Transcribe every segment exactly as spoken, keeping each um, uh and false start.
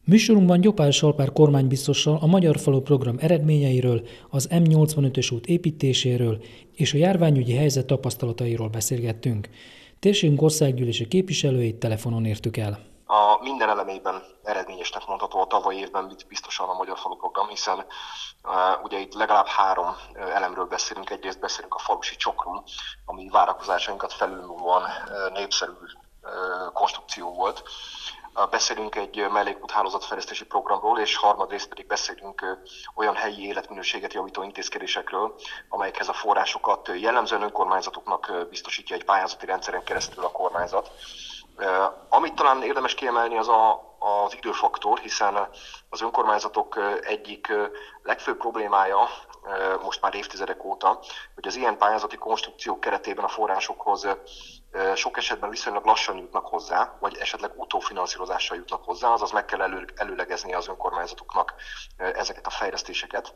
Műsorunkban Gyopár Salpár kormánybiztossal a Magyar Falu program eredményeiről, az M nyolcvanötös út építéséről és a járványügyi helyzet tapasztalatairól beszélgettünk. Térségünk országgyűlési képviselőit telefonon értük el. A minden elemében eredményesnek mondható a tavalyi évben biztosan a Magyar Falu program, hiszen uh, ugye itt legalább három uh, elemről beszélünk. Egyrészt beszélünk a falusi csokról, ami várakozásainkat felülmúlóan uh, népszerű uh, konstrukció volt. Uh, beszélünk egy mellékúthálózatfejlesztési programról, és harmadrészt pedig beszélünk uh, olyan helyi életminőséget javító intézkedésekről, amelyekhez a forrásokat jellemzően önkormányzatoknak uh, biztosítja egy pályázati rendszeren keresztül a kormányzat. Uh, amit talán érdemes kiemelni, az a, az időfaktor, hiszen az önkormányzatok uh, egyik uh, legfőbb problémája uh, most már évtizedek óta, hogy az ilyen pályázati konstrukciók keretében a forrásokhoz uh, sok esetben viszonylag lassan jutnak hozzá, vagy esetleg utófinanszírozással jutnak hozzá, azaz meg kell elő, előlegezni az önkormányzatoknak uh, ezeket a fejlesztéseket.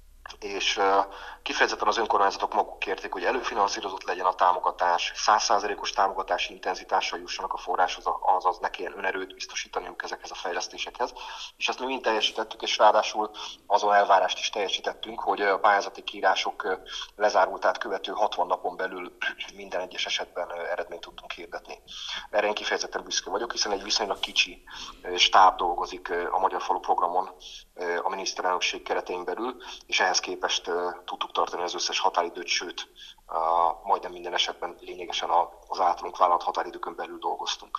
És uh, kifejezetten az önkormányzatok maguk kérték, hogy előfinanszírozott legyen a támogatás, száz százalékos támogatási intenzitással jussanak a forráshoz, azaz ne kelljen önerőt biztosítaniuk ezekhez a fejlesztésekhez. És ezt mi mind teljesítettük, és ráadásul azon elvárást is teljesítettünk, hogy a pályázati kiírások lezárultát követő hatvan napon belül minden egyes esetben eredményt tudtunk hirdetni. Erre én kifejezetten büszke vagyok, hiszen egy viszonylag kicsi stáb dolgozik a Magyar Falu programon a miniszterelnökség keretein belül, és ehhez képest uh, tudtuk tartani az összes határidőt, sőt, uh, majdnem minden esetben lényegesen az általunk vállalt határidőkön belül dolgoztunk.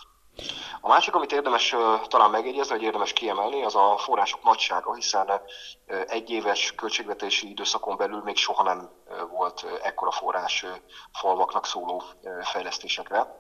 A másik, amit érdemes uh, talán megjegyezni, hogy érdemes kiemelni, az a források nagysága, hiszen uh, egy éves költségvetési időszakon belül még soha nem uh, volt uh, ekkora forrás uh, falvaknak szóló uh, fejlesztésekre.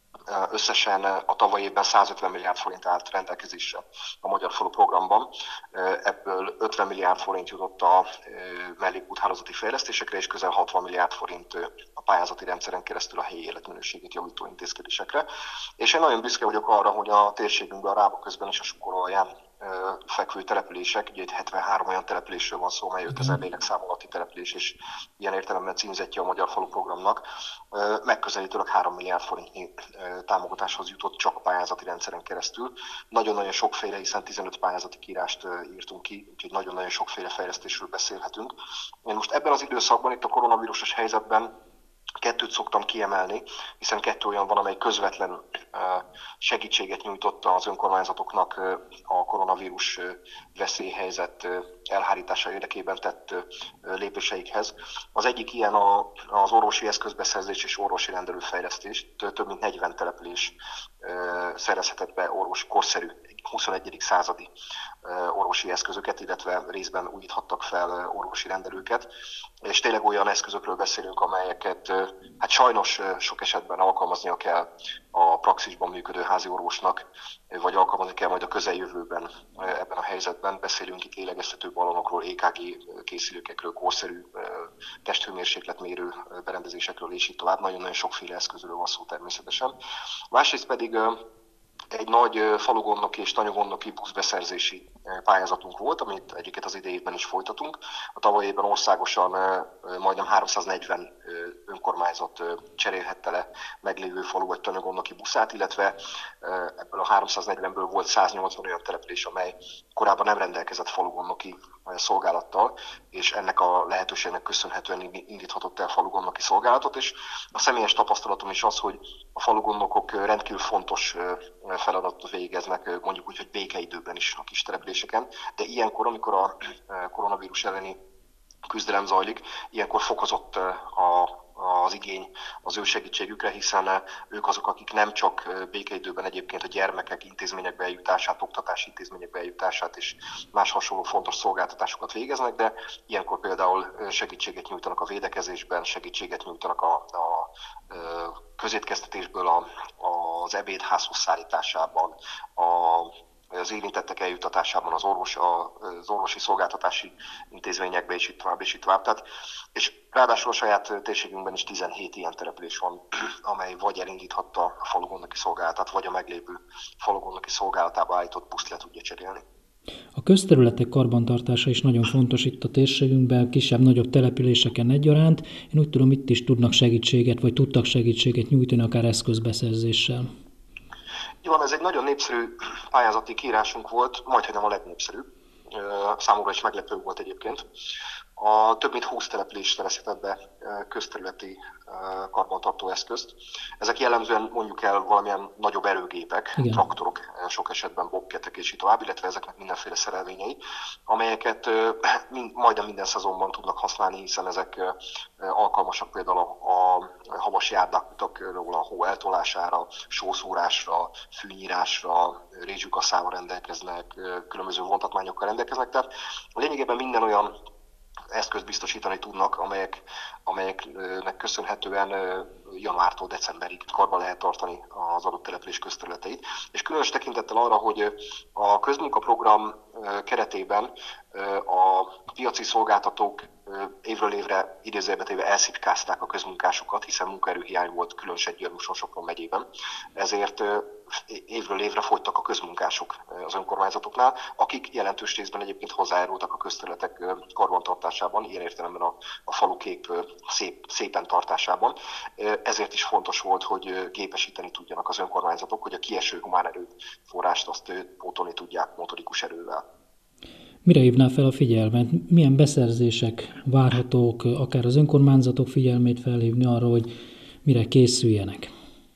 Összesen a tavalyi évben százötven milliárd forint állt rendelkezésre a Magyar Falu programban. Ebből ötven milliárd forint jutott a mellékúthálózati fejlesztésekre, és közel hatvan milliárd forint a pályázati rendszeren keresztül a helyi életminőségét javító intézkedésekre. És én nagyon büszke vagyok arra, hogy a térségünkben, a Rába közben és a Sukoralján fekvő települések, ugye itt hetvenhárom olyan településről van szó, mely ötezer lélekszámolati település, és ilyen értelemben címzetje a Magyar Falu programnak, megközelítőleg három milliárd forintnyi támogatáshoz jutott csak a pályázati rendszeren keresztül. Nagyon-nagyon sokféle, hiszen tizenöt pályázati kiírást írtunk ki, úgyhogy nagyon-nagyon sokféle fejlesztésről beszélhetünk. Én most ebben az időszakban, itt a koronavírusos helyzetben kettőt szoktam kiemelni, hiszen kettő olyan van, amely közvetlenül segítséget nyújtott az önkormányzatoknak a koronavírus veszélyhelyzet elhárítása érdekében tett lépéseikhez. Az egyik ilyen az orvosi eszközbeszerzés és orvosi rendelőfejlesztés. Több mint negyven település szerezhetett be orvosi korszerű huszonegyedik századi orvosi eszközöket, illetve részben újíthattak fel orvosi rendelőket. És tényleg olyan eszközökről beszélünk, amelyeket hát sajnos sok esetben alkalmaznia kell a praxisban működő házi orvosnak, vagy alkalmazni kell majd a közeljövőben ebben a helyzetben. Beszélünk itt lélegeztető ballonokról, é ká gé készülékekről, korszerű testhőmérsékletmérő berendezésekről, és így tovább. Nagyon-nagyon sokféle eszközről van szó természetesen. Másrészt pedig egy nagy falugondnoki és tanyagondnoki buszbeszerzési pályázatunk volt, amit egyiket az idei évben is folytatunk. A tavalyi évben országosan majdnem háromszáznegyven önkormányzat cserélhette le meglévő falu vagy tanyagondnoki buszát, illetve ebből a háromszáznegyvenből volt száznyolcvan olyan település, amely korábban nem rendelkezett falugondnoki szolgálattal, és ennek a lehetőségnek köszönhetően indíthatott el falugondnoki szolgálatot, és a személyes tapasztalatom is az, hogy a falugondnokok rendkívül fontos feladatot végeznek, mondjuk úgy, hogy békeidőben is a kis településeken, de ilyenkor, amikor a koronavírus elleni küzdelem zajlik, ilyenkor fokozott a az igény az ő segítségükre, hiszen ők azok, akik nem csak békeidőben egyébként a gyermekek intézményekbe eljutását, oktatási intézményekbe eljutását és más hasonló fontos szolgáltatásokat végeznek, de ilyenkor például segítséget nyújtanak a védekezésben, segítséget nyújtanak a, a közétkeztetésből a, az ebédházhoz szállításában, a az érintettek eljutatásában az, orvos, az orvosi szolgáltatási intézményekbe, és itt tovább, és itt tovább. Tehát, és ráadásul a saját térségünkben is tizenhét ilyen település van, amely vagy elindíthatta a falugondnoki szolgálatát, vagy a meglévő falugondnoki szolgálatába állított buszt le tudja cserélni. A közterületek karbantartása is nagyon fontos itt a térségünkben, kisebb-nagyobb településeken egyaránt. Én úgy tudom, itt is tudnak segítséget, vagy tudtak segítséget nyújtani, akár eszközbeszerzéssel. van, ez egy nagyon népszerű pályázati kiírásunk volt, majdnem a legnépszerűbb. Számomra is meglepő volt egyébként. A több mint húsz település szerezhetett be közterületi karbantartó eszközt. Ezek jellemzően mondjuk el valamilyen nagyobb erőgépek, igen, traktorok, sok esetben bobketek és így tovább, illetve ezeknek mindenféle szerelvényei, amelyeket mind, majdnem minden szezonban tudnak használni, hiszen ezek alkalmasak például a, a havas járdákról a hó eltolására, sószórásra, fűnyírásra, rézsükaszával rendelkeznek, különböző vontatmányokkal rendelkeznek. Tehát lényegében minden olyan eszközt biztosítani tudnak, amelyek, amelyeknek köszönhetően januártól decemberig karba lehet tartani az adott település közterületeit. És különös tekintettel arra, hogy a közmunkaprogram keretében a piaci szolgáltatók évről évre idézőjelbe téve elszitkázták a közmunkásokat, hiszen munkaerőhiány volt különösen Győr-Moson Sopron megyében. Ezért évről évre fogytak a közmunkások az önkormányzatoknál, akik jelentős részben egyébként hozzájárultak a közterületek karbantartásában, ilyen értelemben a, a falukép szép, szépen tartásában. Ezért is fontos volt, hogy gépesíteni tudjanak az önkormányzatok, hogy a kieső humán erőforrást azt pótolni tudják motorikus erővel. Mire hívná fel a figyelmet? Milyen beszerzések várhatók, akár az önkormányzatok figyelmét felhívni arra, hogy mire készüljenek?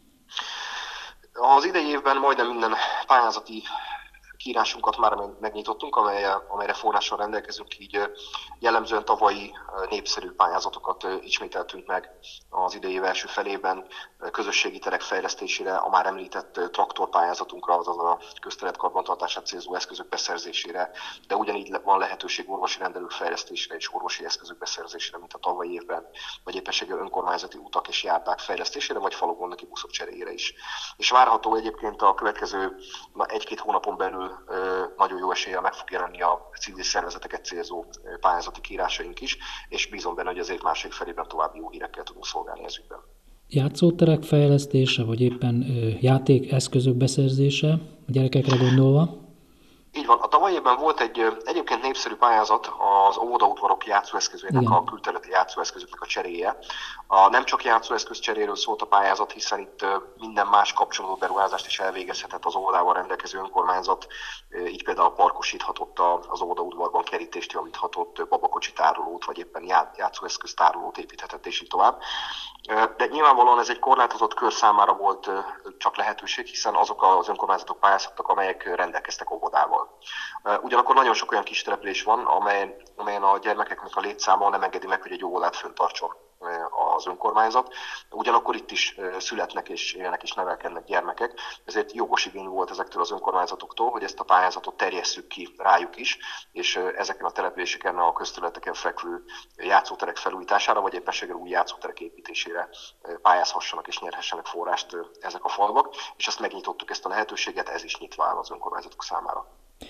Az idei évben majdnem minden pályázati kiírásunkat már megnyitottunk, amely, amelyre forrással rendelkezünk, így jellemzően tavalyi népszerű pályázatokat ismételtünk meg az idei év első felében, közösségi terek fejlesztésére, a már említett traktorpályázatunkra, azaz a közterület karbantartását célzó eszközök beszerzésére, de ugyanígy van lehetőség orvosi rendelők fejlesztésére és orvosi eszközök beszerzésére, mint a tavalyi évben, vagy éppenséggel önkormányzati utak és járdák fejlesztésére, vagy falugondnoki buszok cseréjére is. És várható egyébként a következő na, egy-két hónapon belül nagyon jó eséllyel meg fog jelenni a civil szervezeteket célzó pályázati kiírásaink is, és bízom benne, hogy azért második felében további jó hírekkel tudunk szolgálni ez ügyben. Játszóterek fejlesztése, vagy éppen játékeszközök beszerzése, a gyerekekre gondolva? Így van. A tavalyi évben volt egy egyébként népszerű pályázat az óvodaudvarok játszóeszközének, a külterületi játszóeszközöknek a cseréje. A nem csak játszóeszköz cseréről szólt a pályázat, hiszen itt minden más kapcsolódó beruházást is elvégezhetett az óvodával rendelkező önkormányzat, így például parkosíthatott az óvodaudvarban, kerítést javíthatott, babakocsi tárolót, vagy éppen játszóeszköz tárolót építhetett, és így tovább. De nyilvánvalóan ez egy korlátozott kör számára volt csak lehetőség, hiszen azok az önkormányzatok pályázhattak, amelyek rendelkeztek óvodával. Ugyanakkor nagyon sok olyan kis település van, amely, amelyen a gyermekeknek a létszáma nem engedi meg, hogy egy óvodát fenntartson az önkormányzat. Ugyanakkor itt is születnek és élnek és nevelkednek gyermekek, ezért jogos igény volt ezektől az önkormányzatoktól, hogy ezt a pályázatot terjesszük ki rájuk is, és ezeken a településeken, a közterületeken fekvő játszóterek felújítására, vagy éppenséggel új játszóterek építésére pályázhassanak és nyerhessenek forrást ezek a falvak, és ezt megnyitottuk, ezt a lehetőséget, ez is nyitva áll az önkormányzatok számára.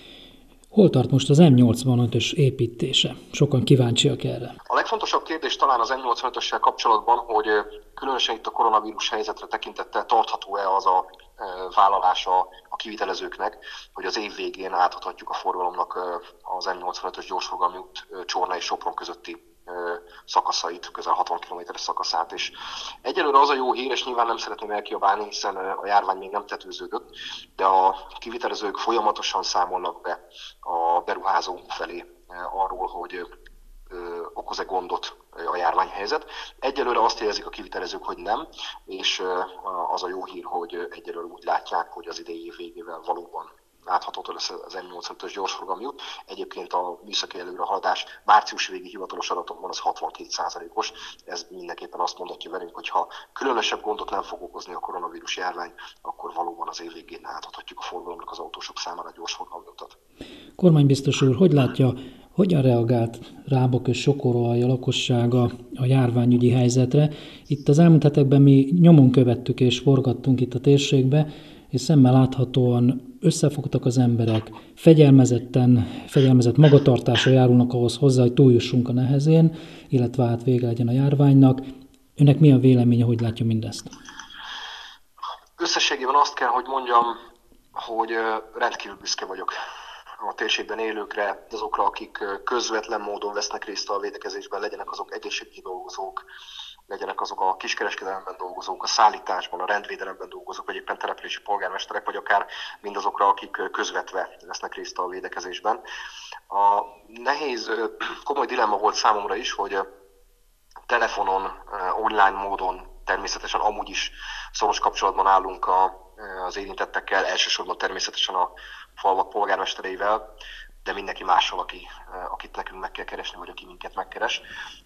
Hol tart most az M nyolcvanötös építése? Sokan kíváncsiak erre. A legfontosabb kérdés talán az M nyolcvanötössel kapcsolatban, hogy különösen itt a koronavírus helyzetre tekintettel tartható-e az a vállalása a kivitelezőknek, hogy az év végén átadhatjuk a forgalomnak az M nyolcvanötös gyorsforgalmi út Csorna és Sopron közötti szakaszait, közel hatvan kilométeres szakaszát. És egyelőre az a jó hír, és nyilván nem szeretném elkiabálni, hiszen a járvány még nem tetőződött, de a kivitelezők folyamatosan számolnak be a beruházó felé arról, hogy okoz-e gondot a járványhelyzet. Egyelőre azt jelzik a kivitelezők, hogy nem, és az a jó hír, hogy egyelőre úgy látják, hogy az idei év végével valóban látható lesz az M nyolcvanötös gyorsforgalmi út. Egyébként a műszaki előrehaladás március végi hivatalos adatokban az hatvankét százalékos. Ez mindenképpen azt mondatja velünk, hogy ha különösebb gondot nem fog okozni a koronavírus járvány, akkor valóban az év végén átadhatjuk a forgalomnak az autósok számára a gyorsforgalmi utat. Kormánybiztos úr, hogy látja, hogyan reagált Rábok és Sokoróalja lakossága a járványügyi helyzetre? Itt az elmúlt hetekben mi nyomon követtük és forgattunk itt a térségbe, és szemmel láthatóan összefogtak az emberek, fegyelmezetten, fegyelmezett magatartásra járulnak ahhoz hozzá, hogy túljussunk a nehezén, illetve hát vége legyen a járványnak. Önnek mi a véleménye, hogy látja mindezt? Összességében azt kell, hogy mondjam, hogy rendkívül büszke vagyok a térségben élőkre, azokra, akik közvetlen módon vesznek részt a védekezésben, legyenek azok egészségügyi dolgozók, legyenek azok a kiskereskedelemben dolgozók, a szállításban, a rendvédelemben dolgozók, vagy éppen települési polgármesterek, vagy akár mindazokra, akik közvetve vesznek részt a védekezésben. A nehéz, komoly dilemma volt számomra is, hogy telefonon, online módon természetesen amúgy is szoros kapcsolatban állunk az érintettekkel, elsősorban természetesen a falvak polgármestereivel, de mindenki mással, aki, akit nekünk meg kell keresni, vagy aki minket megkeres.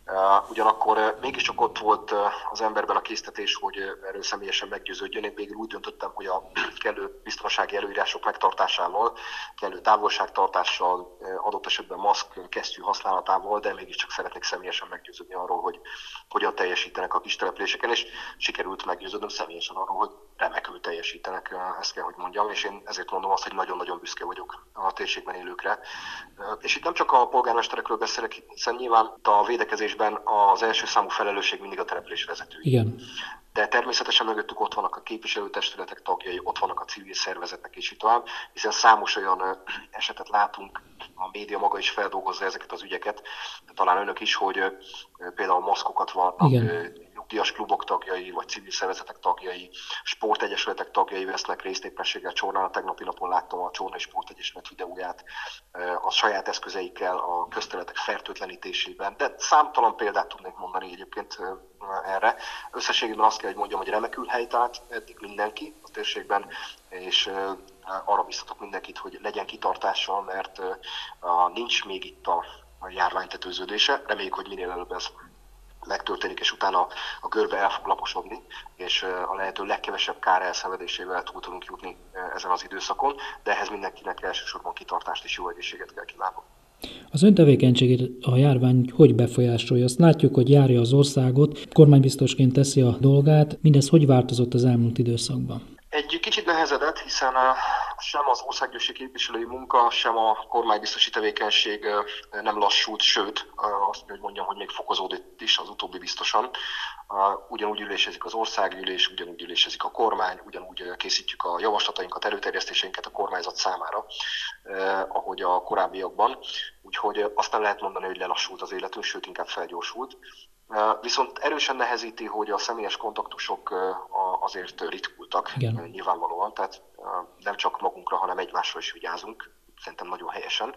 Ugyanakkor mégiscsak ott volt az emberben a késztetés, hogy erről személyesen meggyőződjön. Én végül úgy döntöttem, hogy a kellő biztonsági előírások megtartásával, kellő távolságtartással, adott esetben maszk, kesztyű használatával, de mégiscsak szeretnék személyesen meggyőződni arról, hogy hogyan teljesítenek a kis településeken, és sikerült meggyőződnöm személyesen arról, hogy remekül teljesítenek, ezt kell, hogy mondjam, és én ezért mondom azt, hogy nagyon-nagyon büszke vagyok a térségben élőkre. És itt nem csak a polgármesterekről beszélek, hiszen nyilván a védekezésben az első számú felelősség mindig a település vezető. Igen. De természetesen mögöttük ott vannak a képviselőtestületek tagjai, ott vannak a civil szervezetek és így tovább, hiszen számos olyan esetet látunk, a média maga is feldolgozza ezeket az ügyeket, talán önök is, hogy például maszkokat vannak, nyugdíjas klubok tagjai, vagy civil szervezetek tagjai, sportegyesületek tagjai vesznek részt éppenséggel Csornán. A tegnapi napon láttam a Csornai Sportegyesület videóját a saját eszközeikkel a közterületek fertőtlenítésében, de számtalan példát tudnék mondani egyébként erre. Összességében azt kell, hogy mondjam, hogy remekül helytált eddig mindenki a térségben, és arra biztatok mindenkit, hogy legyen kitartással, mert nincs még itt a járvány tetőződése. Reméljük, hogy minél előbb ez megtörténik, és utána a görbe el fog laposodni, és a lehető legkevesebb kár elszenvedésével túl tudunk jutni ezen az időszakon, de ehhez mindenkinek elsősorban kitartást és jó egészséget kell kívánni. Az ön tevékenységét a járvány hogy befolyásolja? Azt látjuk, hogy járja az országot, kormánybiztosként teszi a dolgát. Mindez hogy változott az elmúlt időszakban? Egy kicsit nehezedett, hiszen sem az országgyűlési képviselői munka, sem a kormánybiztosi tevékenység nem lassult, sőt, azt hogy mondjam, hogy még fokozódott is az utóbbi biztosan. Ugyanúgy ülésezik az országgyűlés, ugyanúgy ülésezik a kormány, ugyanúgy készítjük a javaslatainkat, előterjesztéseinket a kormányzat számára, ahogy a korábbiakban. Úgyhogy azt nem lehet mondani, hogy lelassult az életünk, sőt, inkább felgyorsult. Viszont erősen nehezíti, hogy a személyes kontaktusok azért ritkultak. Igen. Nyilvánvalóan, tehát nem csak magunkra, hanem egymásra is vigyázunk, szerintem nagyon helyesen,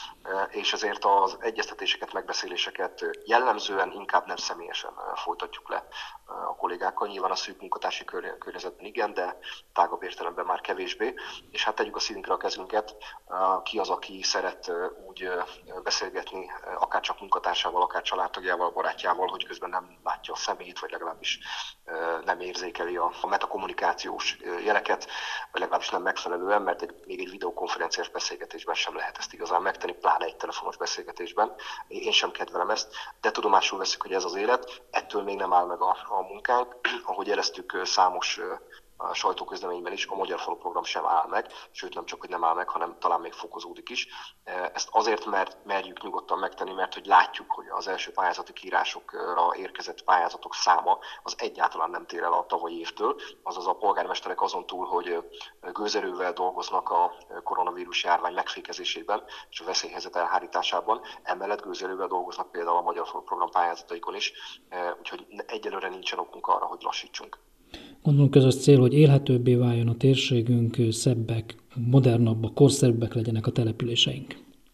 és ezért az egyeztetéseket, megbeszéléseket jellemzően inkább nem személyesen folytatjuk le a kollégákkal. Nyilván a szűk munkatársi környezetben igen, de tágabb értelemben már kevésbé. És hát tegyük a szívünkre a kezünket, ki az, aki szeret úgy beszélgetni, akár csak munkatársával, akár családtagjával, barátjával, hogy közben nem látja a szemét, vagy legalábbis nem érzékeli a metakommunikációs jeleket, vagy legalábbis nem megfelelően, mert egy, még egy videokonferenciás beszélgetésben sem lehet ezt igazán megtenni, pláne egy telefonos beszélgetésben. Én sem kedvelem ezt, de tudomásul veszük, hogy ez az élet, ettől még nem áll meg a, a munkánk. Ahogy jeleztük számos a sajtóközleményben is, a Magyar Falu program sem áll meg, sőt nem csak, hogy nem áll meg, hanem talán még fokozódik is. Ezt azért mert merjük nyugodtan megtenni, mert hogy látjuk, hogy az első pályázati kiírásokra érkezett pályázatok száma az egyáltalán nem tér el a tavalyi évtől, azaz a polgármesterek azon túl, hogy gőzerővel dolgoznak a koronavírus járvány megfékezésében és a veszélyhelyzet elhárításában, emellett gőzerővel dolgoznak például a Magyar Falu program pályázataikon is, úgyhogy egyelőre nincsen okunk arra, hogy lassítsunk. Gondolom közös cél, hogy élhetőbbé váljon a térségünk, szebbek, modernabbak, korszerűbbek legyenek a településeink.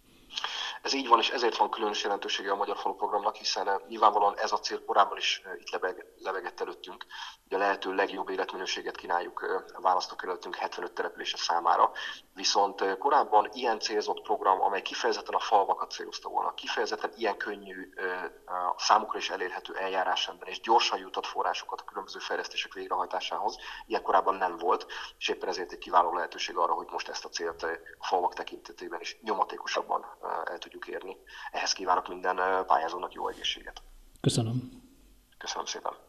Ez így van, és ezért van különös jelentősége a Magyar Falu programnak, hiszen nyilvánvalóan ez a cél korábban is itt lebeg, lebegett előttünk. Ugye a lehető legjobb életminőséget kínáljuk a választókerületünk hetvenöt települése számára, viszont korábban ilyen célzott program, amely kifejezetten a falvakat célozta volna, kifejezetten ilyen könnyű, számukra is elérhető eljárásrendben és gyorsan jutott forrásokat a különböző fejlesztések végrehajtásához, ilyen korábban nem volt, és éppen ezért egy kiváló lehetőség arra, hogy most ezt a célt a falvak tekintetében is nyomatékosabban el tudjuk érni. Ehhez kívánok minden pályázónak jó egészséget. Köszönöm. Köszönöm szépen.